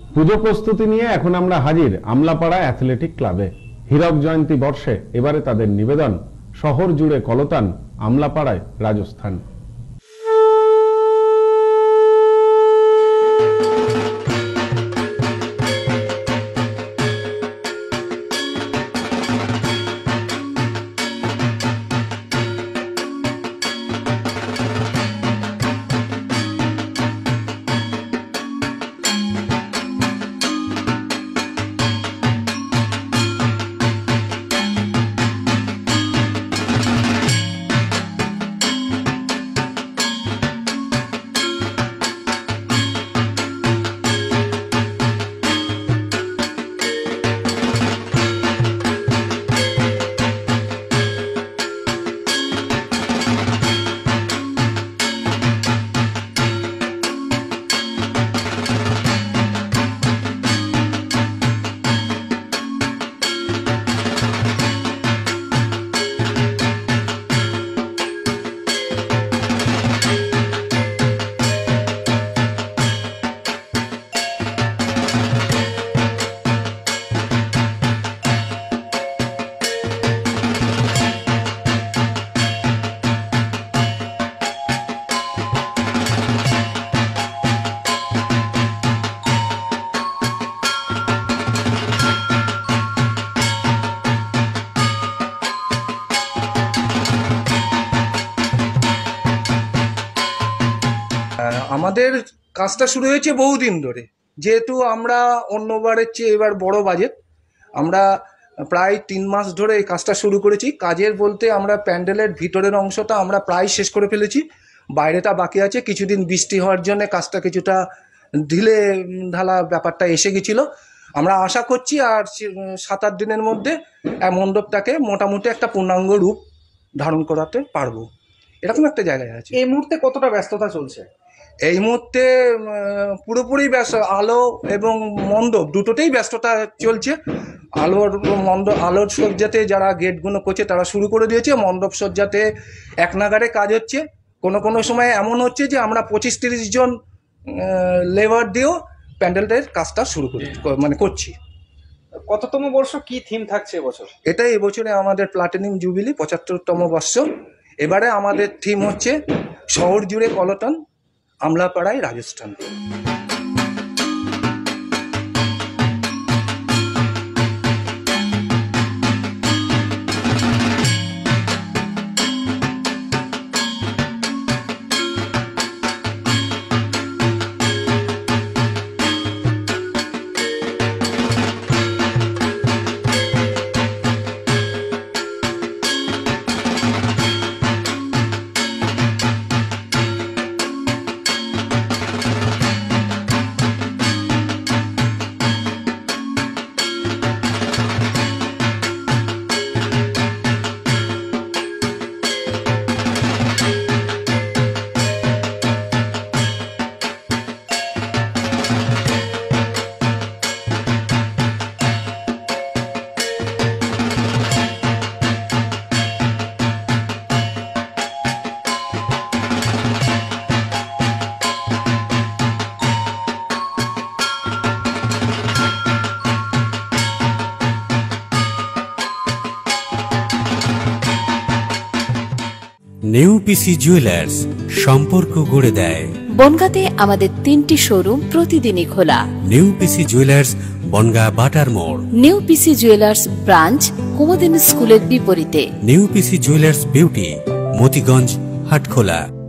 পুজো প্রস্তুতি নিয়ে এখন আমরা হাজির আমলাপাড়া অ্যাথলেটিক ক্লাবে। হীরক জয়ন্তী বর্ষে এবারে তাদের নিবেদন, শহর জুড়ে কলতান, আমলাপাড়ায় রাজস্থান। আমাদের কাজটা শুরু হয়েছে বহুদিন ধরে, যেহেতু আমরা অন্যবারের চেয়ে এবার বড় বাজেট, আমরা প্রায় 3 মাস ধরে এই কাজটা শুরু করেছি। কাজের বলতে আমরা প্যান্ডেলের ভিতরের অংশটা আমরা প্রায় শেষ করে ফেলেছি, বাইরেটা বাকি আছে। কিছুদিন বৃষ্টি হওয়ার জন্য কাজটা কিছুটা ঢিলে ঢালা ব্যাপারটা এসে গেছিলো। আমরা আশা করছি আর 7-8 দিনের মধ্যে মণ্ডপটাকে মোটামুটি একটা পূর্ণাঙ্গ রূপ ধারণ করাতে পারবো, এরকম একটা জায়গায় আছে। এই মুহূর্তে কতটা ব্যস্ততা চলছে? এই মুহূর্তে পুরোপুরি ব্যস্ত, আলো এবং মণ্ডপ দুটোতেই ব্যস্ততা চলছে। আলোর সজ্জাতে যারা গেটগুলো করছে তারা শুরু করে দিয়েছে, মণ্ডপ সজ্জাতে এক নাগারে কাজ হচ্ছে। কোনো সময় এমন হচ্ছে যে আমরা 25-30 জন লেবার দিয়েও প্যান্ডেলটার কাজটা শুরু করছি। কততম বর্ষ, কি থিম থাকছে এবছর? এটাই এবছরে আমাদের প্লাটিনাম জুবিলি 75তম বর্ষ। এবারে আমাদের থিম হচ্ছে শহর জুড়ে কলতান, আমলাপাড়ায় রাজস্থান। নিউ পিসি জুয়েলার্স, সম্পর্ক গড়ে দেয়। বনগাঁতে আমাদের 3টি শোরুম প্রতিদিনই খোলা। নিউ পিসি জুয়েলার্স, বনগাঁ বাটার মোড়। New PC jewellers branch, Kumudini স্কুলের বিপরীতে। New PC jewellers beauty, Motiganj, Hatkhola.